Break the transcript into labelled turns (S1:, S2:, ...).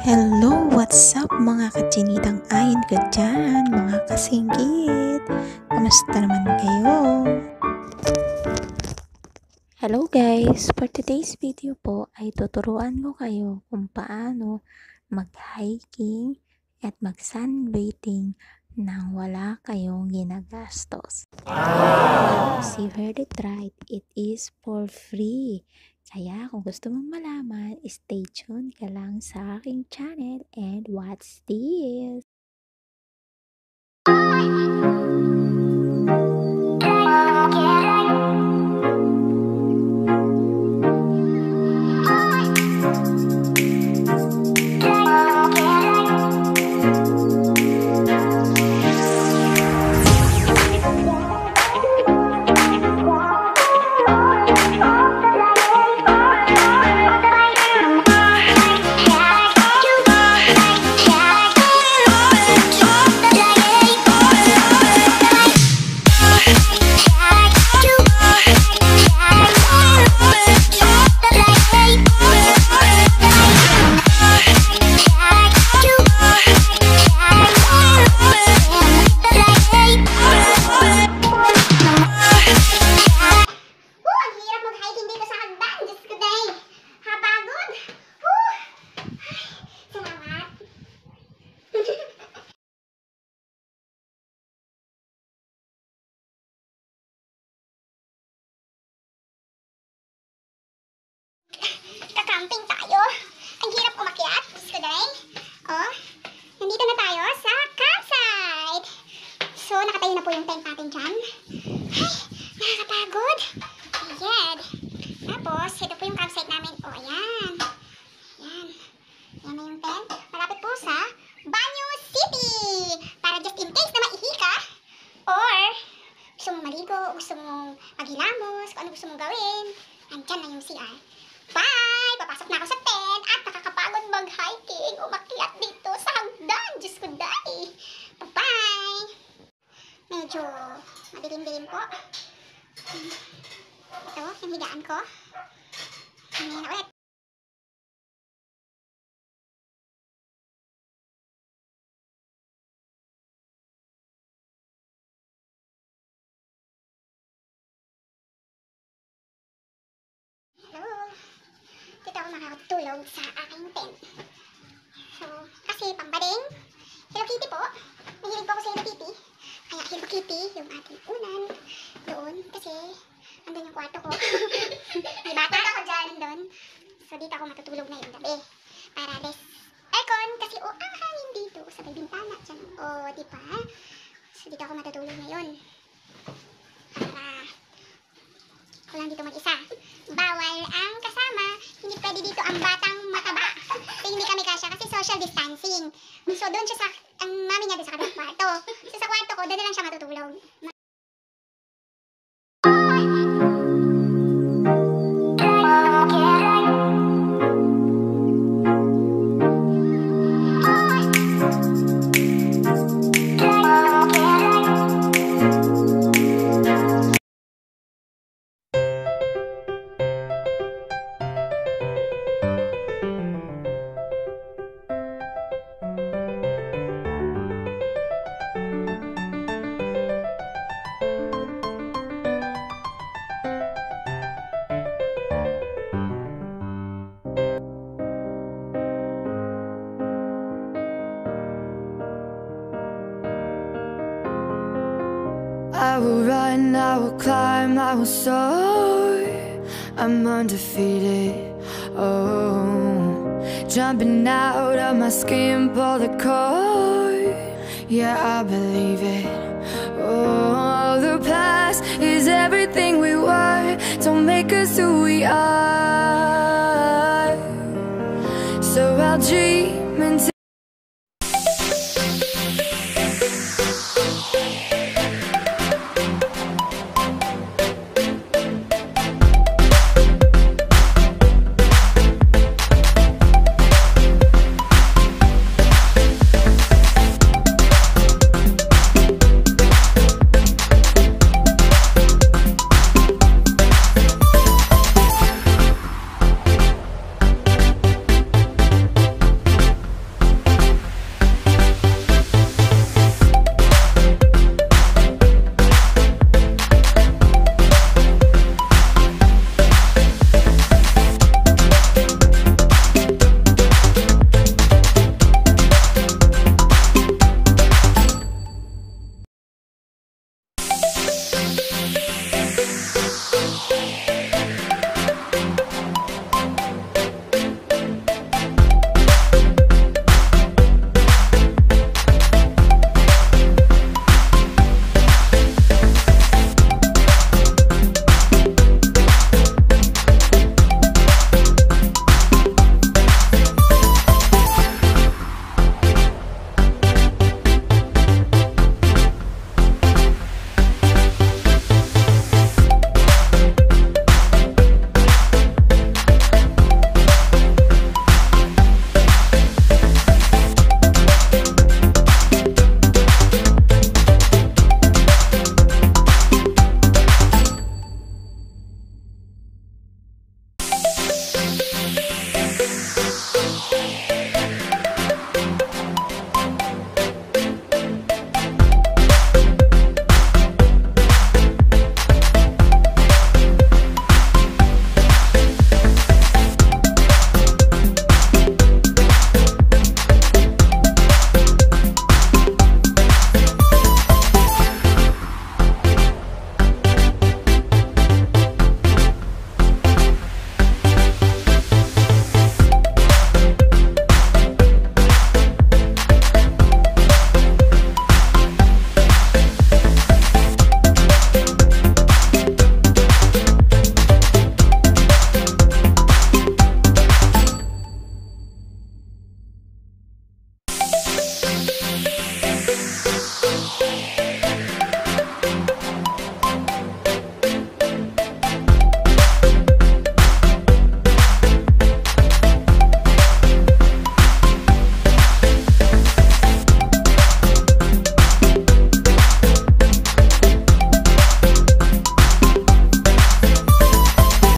S1: Hello, what's up mga kachinitang ayon ko dyan, mga kasinggit? Kamusta naman kayo? Hello guys, for today's video po ay tuturuan ko kayo kung paano mag-hiking at mag-sunbathing nang wala kayong ginagastos. Yes, you heard it right, it is for free. Kaya kung gusto mong malaman, stay tuned ka lang sa aking channel and watch this.
S2: Kakamping tayo. Ang hirap umakyat. Diyos ko dahil. Oh, nandito na tayo sa campsite. So, nakatayo na po yung tent natin dyan. Ay, nakakapagod. Ayan. Tapos, ito po yung campsite namin. Oh, ayan. Ayan. Ayan na yung tent. Malapit po sa Banyo City. Para just in case na maihi ka. Or, gusto mong maligo, gusto mong maghilamos, kung ano gusto mong gawin. Andyan na yung CR. Bye! Papasok na ako sa tent at nakakapagod mag-hiking. Umakyat dito sa hagdan. Diyos ko dahil. Bye-bye! Medyo madilim-dilim po. Ito, yung higaan ko. Ngayon na ulit. Hello! Dito ako makakatulog sa aking tent. So, kasi pambading. Hello Kitty po. Mahilig po ako sa Hello Kitty. Kaya Hello Kitty, yung ating unan doon. Kasi, andun yung kwarto ko. May bata ako dyan doon. So, dito ako matutulog na yung gabi. Para less aircon. Kasi, ang hangin dito sa may bintana dyan. Diba? So, dito ako matutulog ngayon. Para ako lang dito mag-isa. Bawal ang kasama. Hindi pwede dito ang batang mataba. Kasi hindi kami kasya kasi social distancing. So doon siya sa, ang mami niya doon sa kabilang kwarto. So sa kwarto ko, doon na lang siya matutulog.
S3: I will run, I will climb, I will soar. I'm undefeated. Oh, jumping out of my skin, pull the cord. Yeah, I believe it. Oh, the past is everything we were. Don't make us who we are. So I'll dream until